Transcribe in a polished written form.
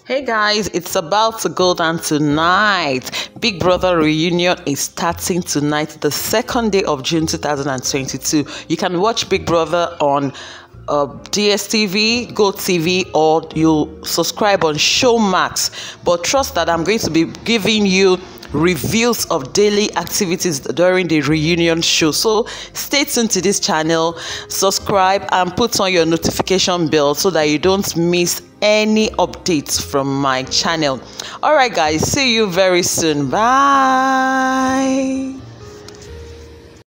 Hey guys, it's about to go down tonight. Big Brother reunion is starting tonight, the second day of June 2022. You can watch Big Brother on DSTV, GoTV, or you subscribe on Showmax. But trust that I'm going to be giving you reviews of daily activities during the reunion show, so stay tuned to this channel, subscribe and put on your notification bell so that you don't miss any updates from my channel. All right guys, see you very soon. Bye.